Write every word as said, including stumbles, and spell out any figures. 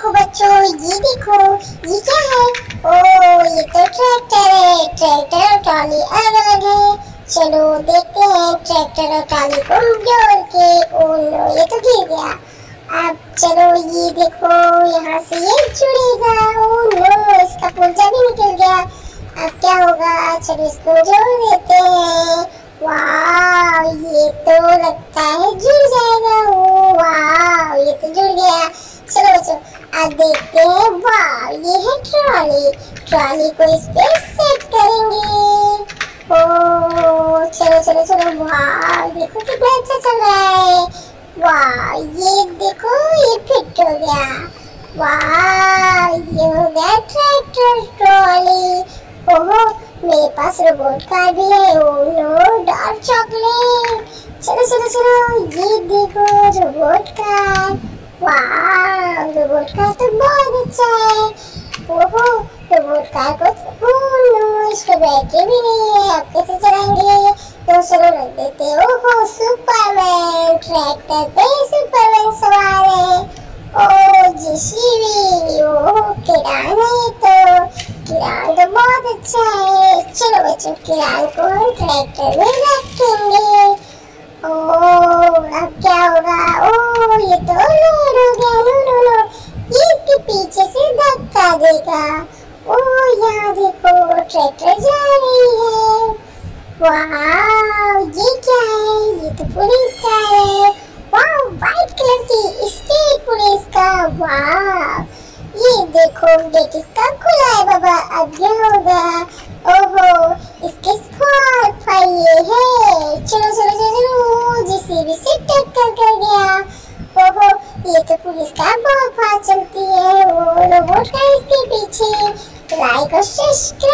देखो बच्चों, ये देखो, ये क्या है? ओह, ये तो ट्रैक्टर है। ट्रैक्टर और ट्रॉली अलग अलग है। चलो देखते हैं ट्रैक्टर और ट्रॉली को जोड़ के। ओह नो, ये तो गिर गया। अब चलो ये देखो, यहाँ से ये जुड़ेगा। ओह नो, इसका पुर्जा भी निकल गया। अब क्या होगा? चलो इसको जोड़ देते हैं। वाह, ये तो लगता है जुड़ जाएगा। ओह वाह, ये तो जुड़ गया। चलो बच्चों, अब देखते हैं। वाह, ये है ट्रॉली। ट्रॉली को इस पे सेट करेंगे। ओह चलो चलो चलो। वाह, देखो कितना अच्छा चल रहा है। वाह, ये देखो, ये फिट हो गया। वाह, ये हो गया ट्रैक्टर ट्रॉली। ओहो, मेरे पास रोबोट कार भी है। Oh no, dark chocolate. चलो चलो चलो, ये देखो रोबोट कार। वाह, रोबोट कार तो बहुत अच्छा है। ओहो, रोबोट कार को ओह नो, इस पे बैटरी भी नहीं है। अब कैसे चलाएंगे? तो चलो रख देते हैं। ओहो, सुपरमैन, ट्रैक्टर पे सुपरमैन सवार है। ओह जेसीबी, ओह किरान है। तो किरान तो बहुत अच्छा है। चलो बच्चों, किरान को हम ट्रैक्टर में रखेंगे। ओह, अब क्या होगा? ओह, ये तो लोड हो गया। नो नो नो, ये इसके पीछे से धक्का देगा। ओह, यहाँ देखो ट्रैक्टर जा रही है। वाह, ये क्या है? ये तो पुलिस का है। वाह, व्हाइट कलर की स्टेट पुलिस का। वाह, ये देखो गेट इसका खुला है बाबा। अब क्या होगा? ओहो, इसके स्क्वाड फाइल है। चलो चलो चलो चलो, जेसीबी से टक्कर कर गया। ओहो, ये तो पुलिस का बहुत फास्ट चलती है। वो रोबोट का इसके पीछे। लाइक और सब्सक्राइब